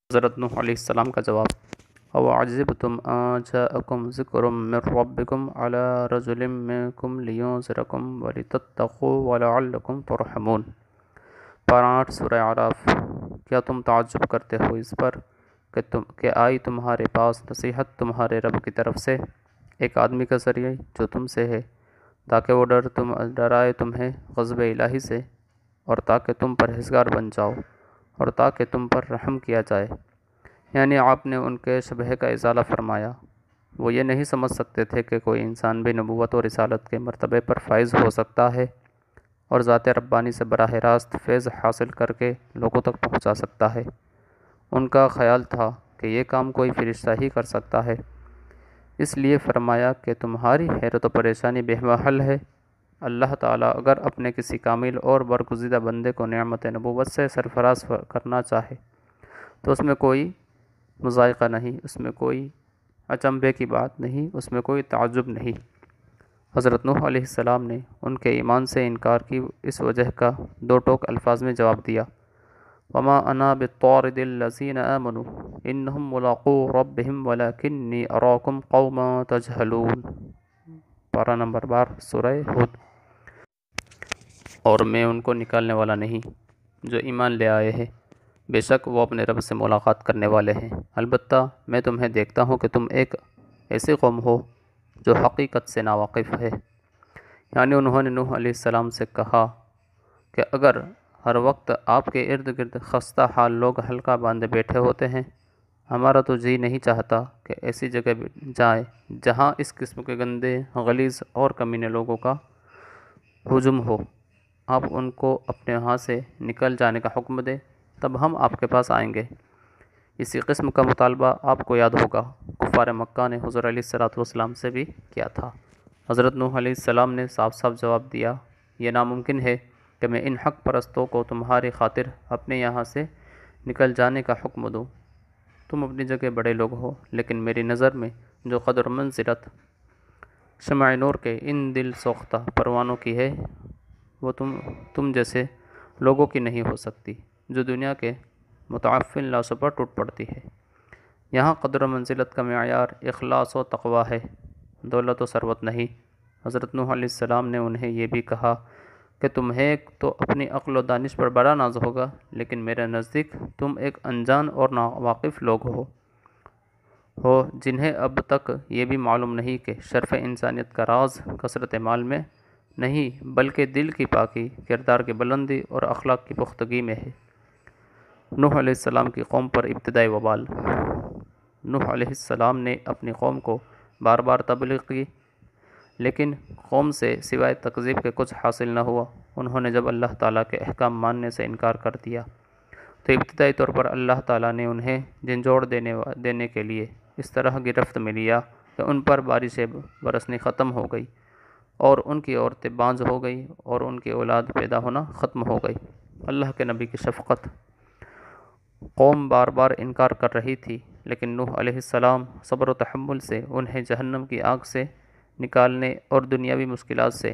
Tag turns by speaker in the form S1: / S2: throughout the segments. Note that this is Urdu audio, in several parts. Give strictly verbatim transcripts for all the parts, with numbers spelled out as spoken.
S1: حضرت نوح علیہ السلام کا جواب: اَوَعَجِبْتُمْ أَن جَاءَكُمْ ذِكْرٌ مِّن رَّبِّكُمْ عَلَىٰ رَجُلٍ مِّنكُمْ لِيُنذِرَكُمْ وَلِتَتَّقُوا وَلَعَلَّكُمْ تُرْحَمُونَ۔ پارہ آٹھ سورہ اعراف۔ کیا تم تعجب کرتے ہو اس پر کہ تم کہ آئی تمہارے پاس نصیحت تمہارے رب کی طرف سے ایک آدمی کا ذریعہ جو تم سے ہے، تاکہ وہ ڈر تم ڈرائے تمہیں غضب الہی سے، اور تاکہ تم پرہیزگار بن جاؤ، اور تاکہ تم پر رحم کیا جائے۔ یعنی آپ نے ان کے شبہ کا ازالہ فرمایا۔ وہ یہ نہیں سمجھ سکتے تھے کہ کوئی انسان بھی نبوت و رسالت کے مرتبے پر فائز ہو سکتا ہے اور ذات ربانی سے براہ راست فیض حاصل کر کے لوگوں تک پہنچا سکتا ہے۔ ان کا خیال تھا کہ یہ کام کوئی فرشتہ ہی کر سکتا ہے، اس لیے فرمایا کہ تمہاری حیرت و پریشانی بے محل ہے۔ اللہ تعالیٰ اگر اپنے کسی کامل اور برگزیدہ بندے کو نعمت نبوت سے سرفراز کرنا چاہے تو اس میں کوئی مضائقہ نہیں، اس میں کوئی اچنبھے کی بات نہیں، اس میں کوئی تعجب نہیں۔ حضرت نوح علیہ السلام نے ان کے ایمان سے انکار کی اس وجہ کا دو ٹوک الفاظ میں جواب دیا: وما انا بطارد الذین آمنوا انہم ملاقو ربہم ولکنی اراکم قوما تجہلون۔ پارہ نمبر بارہ سورہ ہود۔ اور میں ان کو نکالنے والا نہیں جو ایمان لے آئے ہیں، بے شک وہ اپنے رب سے ملاقات کرنے والے ہیں، البتہ میں تمہیں دیکھتا ہوں کہ تم ایک ایسی قوم ہو جو حقیقت سے ناواقف ہے۔ یعنی انہوں نے نوح علیہ السلام سے کہا کہ اگر ہر وقت آپ کے ارد گرد خستہ حال لوگ حلقہ باندھے بیٹھے ہوتے ہیں، ہمارا تو جی نہیں چاہتا کہ ایسی جگہ جائیں جہاں اس قسم کے گندے، غلیظ اور کمینے لوگوں کا ہجوم ہو۔ آپ ان کو اپنے ہاں سے نکل جانے کا حکم دیں، تب ہم آپ کے پاس آئیں گے۔ اسی قسم کا مطالبہ آپ کو یاد ہوگا کفار مکہ نے حضور علیہ الصلوۃ والسلام سے بھی کیا تھا۔ حضرت نوح علیہ السلام نے صاف صاف جواب دیا: یہ ناممکن ہے کہ میں ان حق پرستوں کو تمہاری خاطر اپنے یہاں سے نکل جانے کا حکم دوں۔ تم اپنی جگہ بڑے لوگ ہو، لیکن میری نظر میں جو قدر و منزلت شمع نور کے ان دل سوختہ پروانوں کی ہے، وہ تم تم جیسے لوگوں کی نہیں ہو سکتی جو دنیا کے متعفن لاشوں پر ٹوٹ پڑتی ہے۔ یہاں قدر و منزلت کا معیار اخلاص و تقویٰ ہے، دولت و ثروت نہیں۔ حضرت نوح علیہ السلام نے انہیں یہ بھی کہا کہ تمہیں تو اپنی عقل و دانش پر بڑا ناز ہوگا، لیکن میرے نزدیک تم ایک انجان اور ناواقف لوگ ہو ہو جنہیں اب تک یہ بھی معلوم نہیں کہ شرف انسانیت کا راز کثرت مال میں نہیں بلکہ دل کی پاکی، کردار کی بلندی اور اخلاق کی پختگی میں ہے۔ نوح علیہ السلام کی قوم پر ابتدائی وبال۔ نوح علیہ السلام نے اپنی قوم کو بار بار تبلیغ کی، لیکن قوم سے سوائے تکذیب کے کچھ حاصل نہ ہوا۔ انہوں نے جب اللہ تعالیٰ کے احکام ماننے سے انکار کر دیا تو ابتدائی طور پر اللہ تعالیٰ نے انہیں جھنجھوڑ دینے دینے کے لیے اس طرح گرفت میں لیا کہ ان پر بارشیں برسنی ختم ہو گئی، اور ان کی عورتیں بانجھ ہو گئی، اور ان کی اولاد پیدا ہونا ختم ہو گئی۔ اللہ کے نبی کی شفقت۔ قوم بار بار انکار کر رہی تھی، لیکن نوح علیہ السلام صبر و تحمل سے انہیں جہنم کی آگ سے نکالنے اور دنیاوی مشکلات سے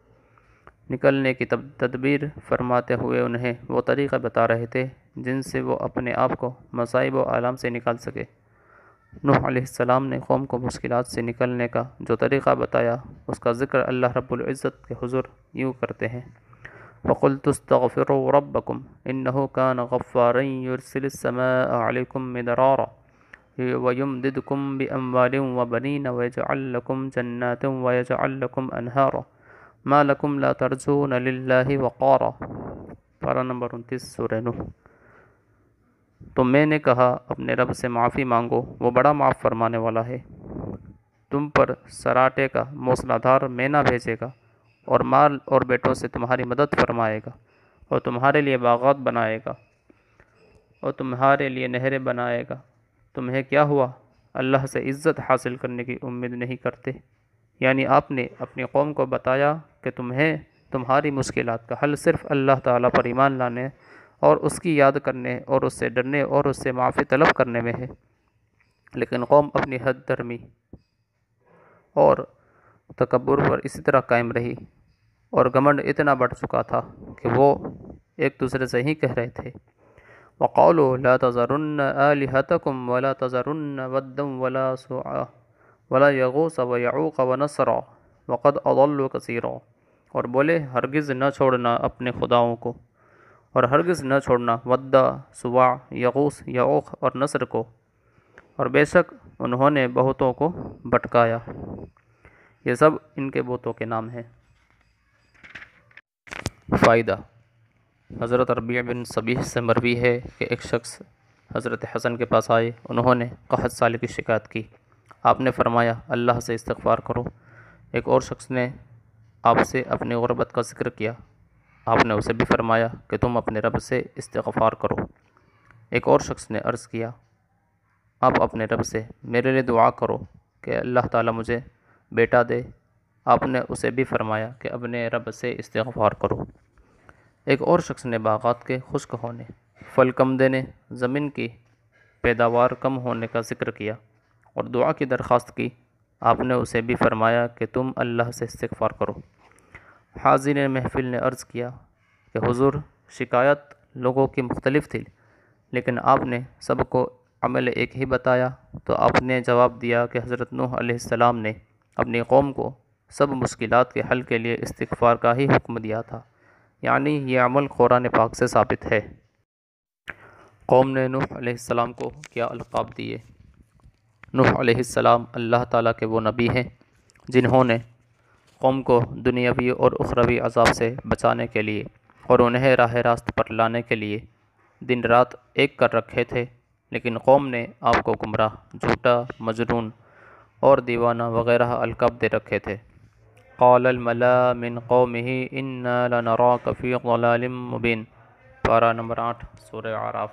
S1: نکلنے کی تدبیر فرماتے ہوئے انہیں وہ طریقہ بتا رہے تھے جن سے وہ اپنے آپ کو مصائب و آلام سے نکال سکے۔ نوح علیہ السلام نے قوم کو مشکلات سے نکلنے کا جو طریقہ بتایا، اس کا ذکر اللہ رب العزت کے حضور یوں کرتے ہیں: فَقُلْتُ اسْتَغْفِرُوا رَبَّكُمْ إِنَّهُ كَانَ غَفَّارًا يُرْسِلِ السَّمَاءَ عَلَيْكُمْ مِدْرَارًا وَيُمْدِدْكُمْ بِأَمْوَالٍ وَبَنِينَ وَيَجْعَلْ لَكُمْ جَنَّاتٍ وَيَجْعَلْ لَكُمْ أَنْهَارًا مَا لَكُمْ لَا تَرْجُونَ لِلَّهِ وَقَارًا۔ پارہ نمبر انتیس سورہ نوح۔ تو میں نے کہا اپنے رب سے معافی مانگو، وہ بڑا معاف فرمانے والا ہے۔ تم پر سراٹے کا موسلا دھار مینا بھیجے گا، اور مال اور بیٹوں سے تمہاری مدد فرمائے گا، اور تمہارے لیے باغات بنائے گا، اور تمہارے لیے نہریں بنائے گا۔ تمہیں کیا ہوا؟ اللہ سے عزت حاصل کرنے کی امید نہیں کرتے؟ یعنی آپ نے اپنی قوم کو بتایا کہ تمہیں تمہاری مشکلات کا حل صرف اللہ تعالیٰ پر ایمان لانے اور اس کی یاد کرنے اور اس سے ڈرنے اور اس سے معافی طلب کرنے میں ہے، لیکن قوم اپنی حد درمی اور تکبر پر اسی طرح قائم رہی، اور گھمنڈ اتنا بڑھ چکا تھا کہ وہ ایک دوسرے سے ہی کہہ رہے تھے: وقالوا لا تذرن آلهتكم ولا تذرن ودا ولا سواع ولا یغوث ویعوق ونسرا وقد اضلوا کثیرا، اور بولے ہرگز نہ چھوڑنا اپنے خداؤں کو، اور ہرگز نہ چھوڑنا ودا، سواع، یغوث، یعوق اور نصر کو، اور بے شک انہوں نے بہتوں کو بھٹکایا۔ یہ سب ان کے بتوں کے نام ہیں۔ فائدہ: حضرت ربیع بن صبیح سے مروی ہے کہ ایک شخص حضرت حسن کے پاس آئے، انہوں نے قحط سالی کی شکایت کی، آپ نے فرمایا اللہ سے استغفار کرو۔ ایک اور شخص نے آپ سے اپنی غربت کا ذکر کیا، آپ نے اسے بھی فرمایا کہ تم اپنے رب سے استغفار کرو۔ ایک اور شخص نے عرض کیا آپ اپنے رب سے میرے لیے دعا کرو کہ اللہ تعالیٰ مجھے بیٹا دے، آپ نے اسے بھی فرمایا کہ اپنے رب سے استغفار کرو۔ ایک اور شخص نے باغات کے خشک ہونے، پھل کم دینے، زمین کی پیداوار کم ہونے کا ذکر کیا اور دعا کی درخواست کی، آپ نے اسے بھی فرمایا کہ تم اللہ سے استغفار کرو۔ حاضرین محفل نے عرض کیا کہ حضور، شکایت لوگوں کی مختلف تھی، لیکن آپ نے سب کو عمل ایک ہی بتایا، تو آپ نے جواب دیا کہ حضرت نوح علیہ السلام نے اپنی قوم کو سب مشکلات کے حل کے لیے استغفار کا ہی حکم دیا تھا، یعنی یہ عمل قرآن پاک سے ثابت ہے۔ قوم نے نوح علیہ السلام کو کیا القاب دیے؟ نوح علیہ السلام اللہ تعالیٰ کے وہ نبی ہیں جنہوں نے قوم کو دنیاوی اور اخروی عذاب سے بچانے کے لیے اور انہیں راہ راست پر لانے کے لیے دن رات ایک کر رکھے تھے، لیکن قوم نے آپ کو گمراہ، جھوٹا، مجنون اور دیوانہ وغیرہ القاب دے رکھے تھے۔ قال الملا من قومه انا لنراك في ضلال مبین، پارہ نمبر آٹھ سورہ اعراف۔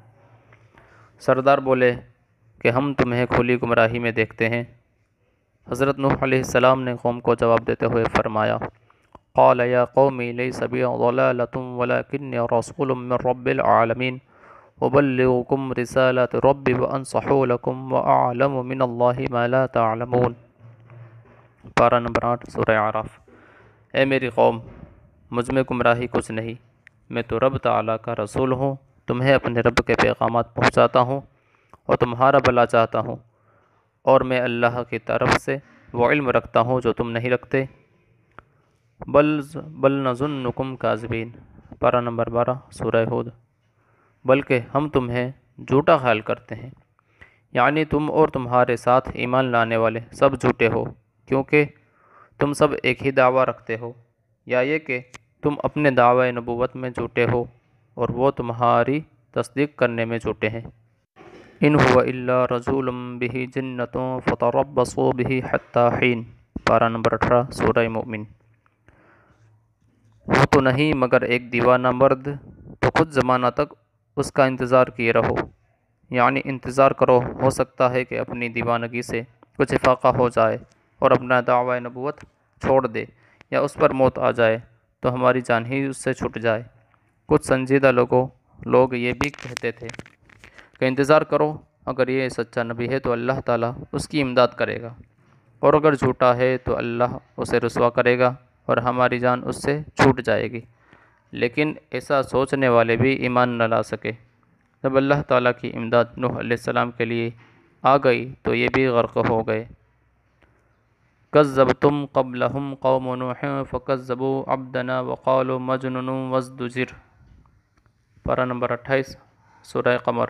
S1: سردار بولے کہ ہم تمہیں کھلی گمراہی میں دیکھتے ہیں۔ حضرت نوح علیہ السلام نے قوم کو جواب دیتے ہوئے فرمایا قال یا قوم لیس بی ضلالۃ ولکنی رسول من رب العالمین ابلغکم رسالات ربی وانصح لکم واعلم من اللہ ما لا تعلمون، پارہ نمبر آٹھ سورہ اعراف۔ اے میری قوم، مجھ میں گمراہی کچھ نہیں، میں تو رب تعالیٰ کا رسول ہوں، تمہیں اپنے رب کے پیغامات پہنچاتا ہوں اور تمہارا بھلا چاہتا ہوں، اور میں اللہ کی طرف سے وہ علم رکھتا ہوں جو تم نہیں رکھتے۔ بل بل نظنکم کاذبین، پارہ نمبر بارہ سورہ ہود۔ بلکہ ہم تمہیں جھوٹا خیال کرتے ہیں، یعنی تم اور تمہارے ساتھ ایمان لانے والے سب جھوٹے ہو، کیونکہ تم سب ایک ہی دعویٰ رکھتے ہو، یا یہ کہ تم اپنے دعوی نبوت میں جھوٹے ہو اور وہ تمہاری تصدیق کرنے میں جھوٹے ہیں۔ ان هو الا رسول به جنۃ فتربصوا به حتی حین، پارہ نمبر اٹھارہ سورہ مومن۔ وہ تو نہیں مگر ایک دیوانہ مرد، تو کچھ زمانہ تک اس کا انتظار کیے رہو، یعنی انتظار کرو، ہو سکتا ہے کہ اپنی دیوانگی سے کچھ افاقہ ہو جائے اور اپنا دعوی نبوت چھوڑ دے، یا اس پر موت آ جائے تو ہماری جان ہی اس سے چھٹ جائے۔ کچھ سنجیدہ لوگوں لوگ یہ بھی کہتے تھے کہ انتظار کرو، اگر یہ سچا نبی ہے تو اللہ تعالیٰ اس کی امداد کرے گا، اور اگر جھوٹا ہے تو اللہ اسے رسوا کرے گا اور ہماری جان اس سے چھوٹ جائے گی۔ لیکن ایسا سوچنے والے بھی ایمان نہ لا سکے۔ جب اللہ تعالیٰ کی امداد نوح علیہ السلام کے لیے آ گئی تو یہ بھی غرق ہو گئے۔ کذبتم قبلہم قوم نوح فکذبوا عبدنا وقالوا مجنون وازدجر، پارہ نمبر اٹھائیس سورہ قمر۔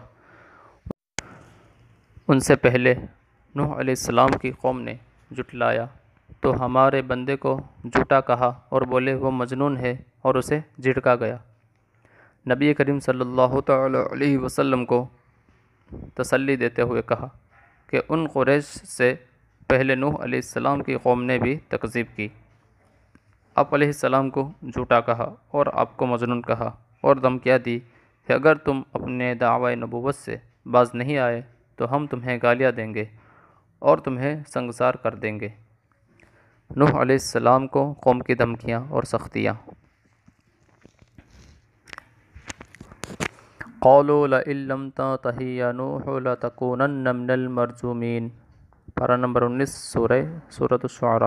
S1: ان سے پہلے نوح علیہ السلام کی قوم نے جھٹلایا تو ہمارے بندے کو جھوٹا کہا اور بولے وہ مجنون ہے اور اسے جھڑکا گیا۔ نبی کریم صلی اللہ تعالی علیہ وسلم کو تسلی دیتے ہوئے کہا کہ ان قریش سے پہلے نوح علیہ السلام کی قوم نے بھی تکذیب کی، آپ علیہ السلام کو جھوٹا کہا اور آپ کو مجنون کہا، اور دھمکیاں دی کہ اگر تم اپنے دعوی نبوت سے باز نہیں آئے تو ہم تمہیں گالیاں دیں گے اور تمہیں سنگسار کر دیں گے۔ نوح علیہ السلام کو قوم کی دھمکیاں اور سختیاں۔ قالوا لئن لم تنتہ یا نوح لتکونن من المرجومین، پارہ نمبر انیس سورہ سورۃ الشعراء۔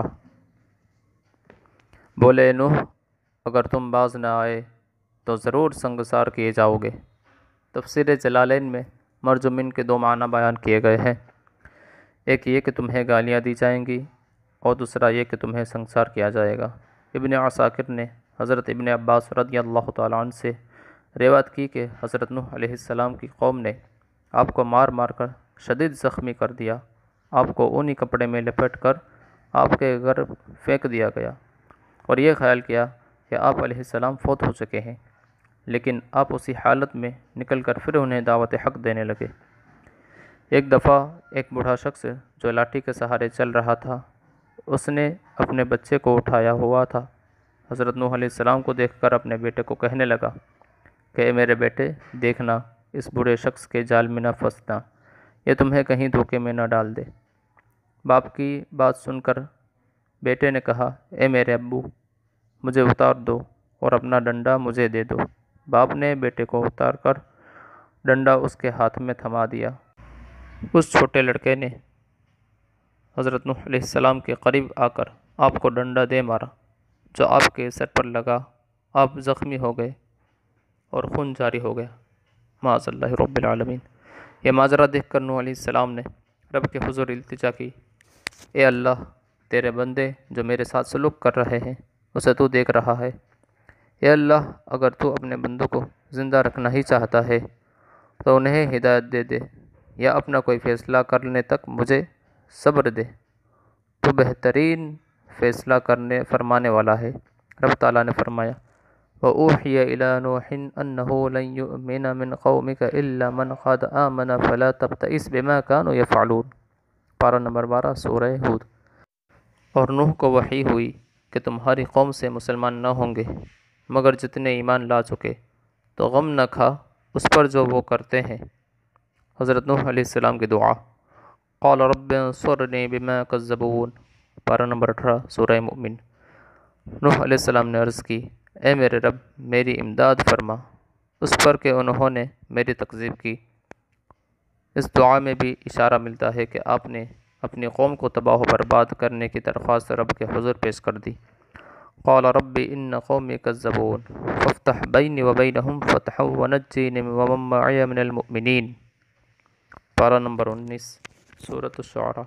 S1: بولے نوح اگر تم باز نہ آئے تو ضرور سنگسار کیے جاؤ گے۔ تفسیر جلالین میں مرجومین کے دو معنی بیان کیے گئے ہیں، ایک یہ کہ تمہیں گالیاں دی جائیں گی اور دوسرا یہ کہ تمہیں سنگسار کیا جائے گا۔ ابن عساکر نے حضرت ابن عباس رضی اللہ تعالیٰ عنہ سے روایت کی کہ حضرت نوح علیہ السلام کی قوم نے آپ کو مار مار کر شدید زخمی کر دیا، آپ کو اونی کپڑے میں لپیٹ کر آپ کے گھر پھینک دیا گیا اور یہ خیال کیا کہ آپ علیہ السلام فوت ہو چکے ہیں، لیکن آپ اسی حالت میں نکل کر پھر انہیں دعوت حق دینے لگے۔ ایک دفعہ ایک بوڑھا شخص جو لاٹھی کے سہارے چل رہا تھا، اس نے اپنے بچے کو اٹھایا ہوا تھا، حضرت نوح علیہ السلام کو دیکھ کر اپنے بیٹے کو کہنے لگا کہ اے میرے بیٹے، دیکھنا اس بوڑھے شخص کے جال میں نہ پھنسنا، یہ تمہیں کہیں دھوکے میں نہ ڈال دے۔ باپ کی بات سن کر بیٹے نے کہا، اے میرے ابو، مجھے اتار دو اور اپنا ڈنڈا مجھے دے دو۔ باپ نے بیٹے کو اتار کر ڈنڈا اس کے ہاتھ میں تھما دیا۔ اس چھوٹے لڑکے نے حضرت نوح علیہ السلام کے قریب آ کر آپ کو ڈنڈا دے مارا، جو آپ کے سر پر لگا، آپ زخمی ہو گئے اور خون جاری ہو گیا۔ معاذ اللہ رب العالمین۔ یہ ماجرا دیکھ کر نوح علیہ السلام نے رب کے حضور التجا کی، اے اللہ، تیرے بندے جو میرے ساتھ سلوک کر رہے ہیں اسے تو دیکھ رہا ہے۔ اے اللہ، اگر تو اپنے بندوں کو زندہ رکھنا ہی چاہتا ہے تو انہیں ہدایت دے دے یا اپنا کوئی فیصلہ کرنے تک مجھے صبر دے، تو بہترین فیصلہ کرنے فرمانے والا ہے۔ رب تعالیٰ نے فرمایا، وَأُوحِيَ إِلَى نُوحٍ أَنَّهُ لَن يُؤْمِنَ مِن قَوْمِكَ إِلَّا مَنْ قَدْ آمَنَ فَلَا تَبْتَئِسْ بِمَا كَانُوا يَفْعَلُونَ۔ پارہ نمبر بارہ سورہ ہود۔ اور نوح کو وحی ہوئی کہ تمہاری قوم سے مسلمان نہ ہوں گے مگر جتنے ایمان لا چکے، تو غم نہ کھا اس پر جو وہ کرتے ہیں۔ حضرت نوح علیہ السلام کی دعا، قال رب انصرنی بما کذبون، پارہ نمبر اٹھارہ سورہ مومن۔ نوح علیہ السلام نے عرض کی، اے میرے رب، میری امداد فرما اس پر کہ انہوں نے میری تکذیب کی۔ اس دعا میں بھی اشارہ ملتا ہے کہ آپ نے اپنی قوم کو تباہ و برباد کرنے کی درخواست رب کے حضور پیش کر دی۔ قال رب ان قومی کذبون فافتح بینی وبینہم فتحا ونجینی ومن معی من المؤمنین، پارہ نمبر انیس سورۃ الشعراء۔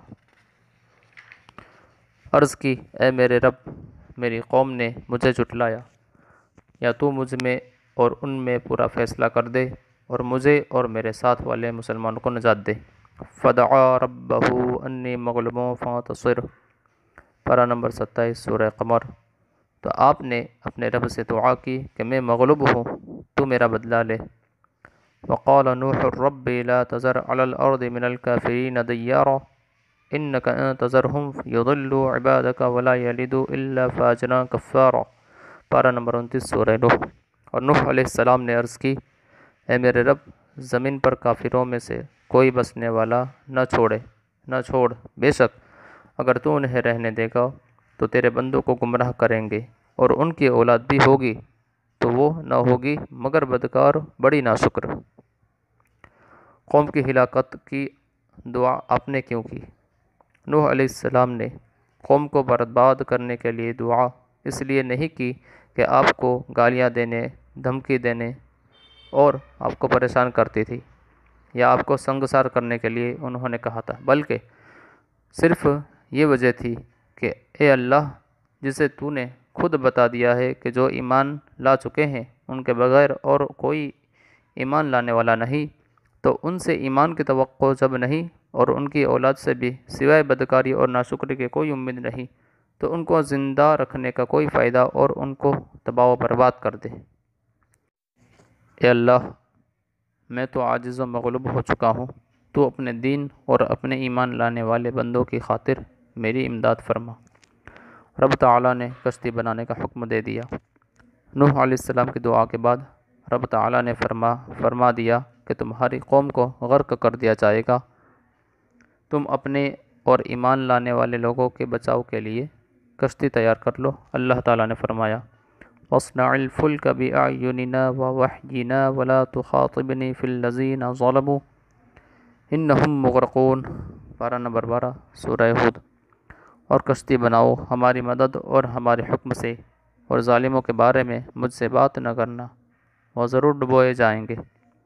S1: عرض کی، اے میرے رب، میری قوم نے مجھے جھٹلایا، یا تو مجھ میں اور ان میں پورا فیصلہ کر دے اور مجھے اور میرے ساتھ والے مسلمانوں کو نجات دے۔ فدعا ربہ انی مغلوب فانتصر، پارہ نمبر ستائیس سورہ قمر۔ تو آپ نے اپنے رب سے دعا کی کہ میں مغلوب ہوں، تو میرا بدلہ لے۔ وقال نوح رب لا تذر علی الارض من الکافرین دیارا انک ان تذرہم یضلوا عبادک ولا یلدوا الا فاجرا کفارا، پارہ نمبر انتیس سورہ نوح۔ اور نوح علیہ السلام نے عرض کی، اے میرے رب، زمین پر کافروں میں سے کوئی بسنے والا نہ چھوڑے نہ چھوڑ، بے شک اگر تو انہیں رہنے دے گا تو تیرے بندوں کو گمراہ کریں گے اور ان کی اولاد بھی ہوگی تو وہ نہ ہوگی مگر بدکار بڑی ناشکر۔ قوم کی ہلاکت کی دعا آپ نے کیوں کی؟ نوح علیہ السلام نے قوم کو برباد کرنے کے لیے دعا اس لیے نہیں کی کہ آپ کو گالیاں دینے، دھمکی دینے اور آپ کو پریشان کرتی تھی، یا آپ کو سنگسار کرنے کے لیے انہوں نے کہا تھا، بلکہ صرف یہ وجہ تھی کہ اے اللہ، جسے تو نے خود بتا دیا ہے کہ جو ایمان لا چکے ہیں ان کے بغیر اور کوئی ایمان لانے والا نہیں، تو ان سے ایمان کی توقع جب نہیں اور ان کی اولاد سے بھی سوائے بدکاری اور ناشکری کے کوئی امید نہیں، تو ان کو زندہ رکھنے کا کوئی فائدہ اور ان کو تباہ و برباد کر دے۔ اے اللہ، میں تو عاجز و مغلوب ہو چکا ہوں، تو اپنے دین اور اپنے ایمان لانے والے بندوں کی خاطر میری امداد فرما۔ رب تعالیٰ نے کشتی بنانے کا حکم دے دیا۔ نوح علیہ السلام کی دعا کے بعد رب تعالیٰ نے فرما فرما دیا کہ تمہاری قوم کو غرق کر دیا جائے گا، تم اپنے اور ایمان لانے والے لوگوں کے بچاؤ کے لیے کشتی تیار کر لو۔ اللہ تعالیٰ نے فرمایا، وَاصْنَعِ الْفُلْكَ بِأَعْيُنِنَا وَوَحْيِنَا وَلَا تُخَاطِبْنِي فِي الَّذِينَ ظَلَمُوا إِنَّهُمْ مُغْرَقُونَ، پارہ نمبر بارہ سورہ ہود۔ اور کشتی بناؤ ہماری مدد اور ہمارے حکم سے، اور ظالموں کے بارے میں مجھ سے بات نہ کرنا، وہ ضرور ڈبوئے جائیں گے۔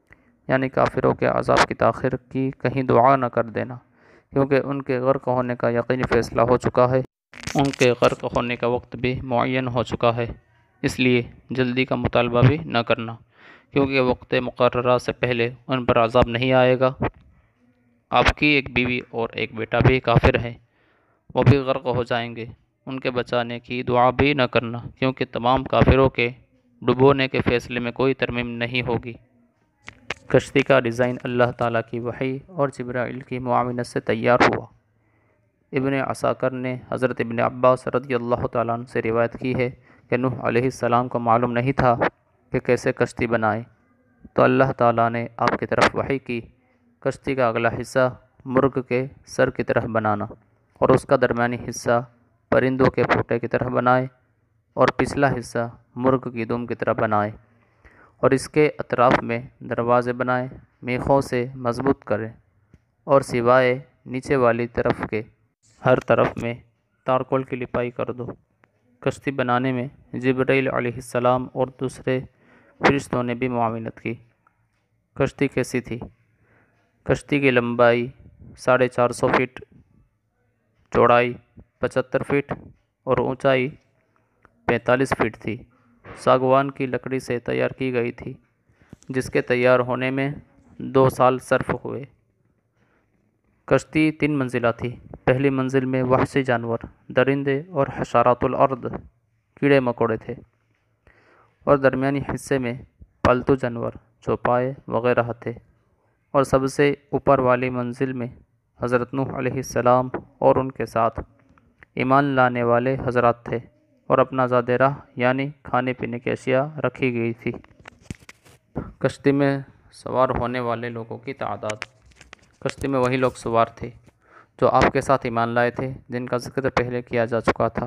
S1: یعنی کافروں کے عذاب کی تاخیر کی کہیں دعا نہ کر دینا، کیونکہ ان کے غرق ہونے کا یقینی فیصلہ ہو چکا ہے، ان کے غرق ہونے کا وقت بھی معین ہو چکا ہے، اس لیے جلدی کا مطالبہ بھی نہ کرنا، کیونکہ وقت مقررہ سے پہلے ان پر عذاب نہیں آئے گا۔ آپ کی ایک بیوی اور ایک بیٹا بھی کافر ہیں، وہ بھی غرق ہو جائیں گے، ان کے بچانے کی دعا بھی نہ کرنا، کیونکہ تمام کافروں کے ڈبونے کے فیصلے میں کوئی ترمیم نہیں ہوگی۔ کشتی کا ڈیزائن اللہ تعالیٰ کی وحی اور جبرائیل کی معاونت سے تیار ہوا۔ ابن عساکر نے حضرت ابن عباس رضی اللہ تعالیٰ عنہ سے روایت کی ہے کہ نوح علیہ السلام کو معلوم نہیں تھا کہ کیسے کشتی بنائیں، تو اللہ تعالیٰ نے آپ کی طرف وحی کی، کشتی کا اگلا حصہ مرغ کے سر کی طرح بنانا، اور اس کا درمیانی حصہ پرندوں کے پھوٹے کی طرح بنائے، اور پچھلا حصہ مرغ کی دم کی طرح بنائے، اور اس کے اطراف میں دروازے بنائے، میخوں سے مضبوط کریں، اور سوائے نیچے والی طرف کے ہر طرف میں تارکول کی لپائی کر دو۔ کشتی بنانے میں جبرائیل علیہ السلام اور دوسرے فرشتوں نے بھی معاونت کی۔ کشتی کیسی تھی؟ کشتی کی لمبائی ساڑھے چار سو فٹ، چوڑائی پچہتر فٹ اور اونچائی پینتالیس فٹ تھی۔ ساگوان کی لکڑی سے تیار کی گئی تھی، جس کے تیار ہونے میں دو سال صرف ہوئے۔ کشتی تین منزلہ تھی۔ پہلی منزل میں وحشی جانور، درندے اور حشرات الارض کیڑے مکوڑے تھے، اور درمیانی حصے میں پالتو جانور چوپائے وغیرہ تھے، اور سب سے اوپر والی منزل میں حضرت نوح علیہ السلام اور ان کے ساتھ ایمان لانے والے حضرات تھے، اور اپنا زاد راہ یعنی کھانے پینے کی اشیاء رکھی گئی تھی۔ کشتی میں سوار ہونے والے لوگوں کی تعداد۔ کشتی میں وہی لوگ سوار تھے جو آپ کے ساتھ ایمان لائے تھے، جن کا ذکر پہلے کیا جا چکا تھا۔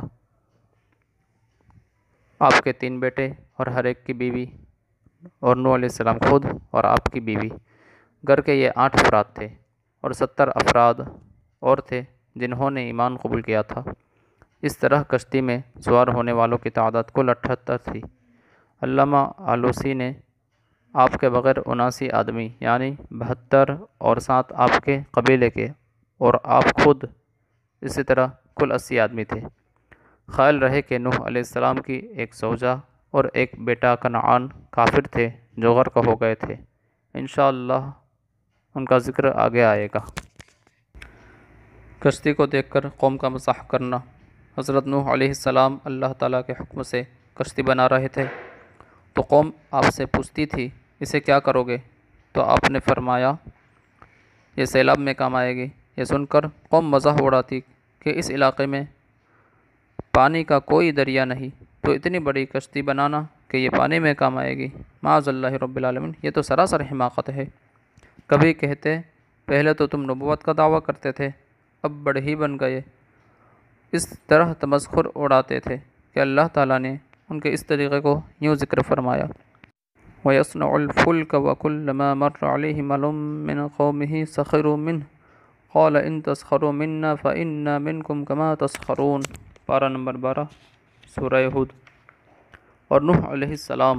S1: آپ کے تین بیٹے اور ہر ایک کی بیوی، اور نوح علیہ السلام خود اور آپ کی بیوی، گھر کے یہ آٹھ افراد تھے، اور ستر افراد اور تھے جنہوں نے ایمان قبول کیا تھا۔ اس طرح کشتی میں سوار ہونے والوں کی تعداد کل اٹھہتر تھی۔ علامہ آلوسی نے آپ کے بغیر اناسی آدمی یعنی بہتر اور سات آپ کے قبیلے کے اور آپ خود اسی طرح کل اسی آدمی تھے۔ خیال رہے کہ نوح علیہ السلام کی ایک زوجہ اور ایک بیٹا کنعان کافر تھے جو غرق ہو گئے تھے۔ انشاءاللہ ان کا ذکر آگے آئے گا۔ کشتی کو دیکھ کر قوم کا مزاح کرنا۔ حضرت نوح علیہ السلام اللہ تعالیٰ کے حکم سے کشتی بنا رہے تھے، تو قوم آپ سے پوچھتی تھی اسے کیا کرو گے؟ تو آپ نے فرمایا یہ سیلاب میں کام آئے گی۔ یہ سن کر قوم مزاح اڑاتی کہ اس علاقے میں پانی کا کوئی دریا نہیں، تو اتنی بڑی کشتی بنانا کہ یہ پانی میں کام آئے گی، معاذ اللہ رب العالمین، یہ تو سراسر حماقت ہے۔ کبھی کہتے پہلے تو تم نبوت کا دعویٰ کرتے تھے، اب بڑے ہی بن گئے۔ اس طرح تمسخر اڑاتے تھے کہ اللہ تعالیٰ نے ان کے اس طریقے کو یوں ذکر فرمایا، وَيَصْنَعُ الْفُلْكَ وَكُلَّمَا مَرَّ عَلَيْهِ مَلَأٌ مِّنْ قَوْمِهِ سَخِرُوا مِنْهُ قَالَ إِن تَسْخَرُوا مِنَّا فَإِنَّا مِنْكُمْ كَمَا تَسْخَرُونَ۔ پارہ نمبر بارہ سورہ ہود۔ اور نوح علیہ السلام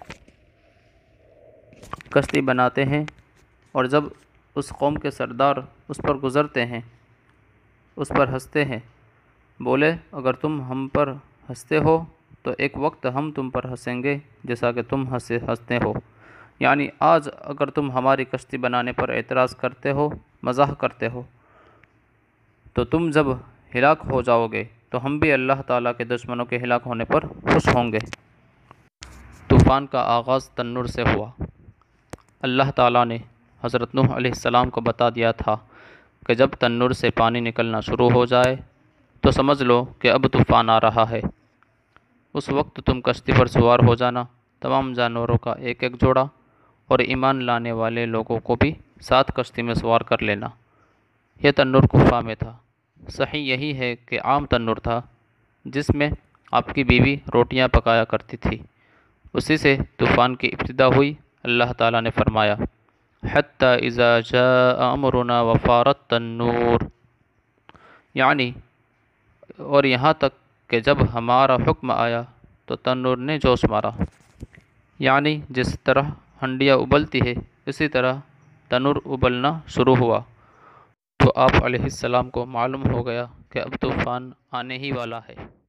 S1: کشتی بناتے ہیں، اور جب اس قوم کے سردار اس پر گزرتے ہیں اس پر ہنستے ہیں، بولے اگر تم ہم پر ہنستے ہو تو ایک وقت ہم تم پر ہنسیں گے جیسا کہ تم ہنسے ہنستے ہو، یعنی آج اگر تم ہماری کشتی بنانے پر اعتراض کرتے ہو، مزاح کرتے ہو، تو تم جب ہلاک ہو جاؤ گے تو ہم بھی اللہ تعالیٰ کے دشمنوں کے ہلاک ہونے پر خوش ہوں گے۔ طوفان کا آغاز تنور سے ہوا۔ اللہ تعالیٰ نے حضرت نوح علیہ السلام کو بتا دیا تھا کہ جب تنور سے پانی نکلنا شروع ہو جائے تو سمجھ لو کہ اب طوفان آ رہا ہے۔ اس وقت تم کشتی پر سوار ہو جانا، تمام جانوروں کا ایک ایک جوڑا، اور ایمان لانے والے لوگوں کو بھی ساتھ کشتی میں سوار کر لینا۔ یہ تنور کوفہ میں تھا۔ صحیح یہی ہے کہ عام تنور تھا جس میں آپ کی بیوی روٹیاں پکایا کرتی تھی، اسی سے طوفان کی ابتدا ہوئی۔ اللہ تعالیٰ نے فرمایا حَتَّى إِذَا جَاءَ أَمْرُنَا وَفَارَ التَّنُّورُ، یعنی اور یہاں تک کہ جب ہمارا حکم آیا تو تنور نے جوش مارا، یعنی جس طرح ہنڈیا ابلتی ہے اسی طرح تنور ابلنا شروع ہوا تو آپ علیہ السلام کو معلوم ہو گیا کہ اب طوفان آنے ہی والا ہے۔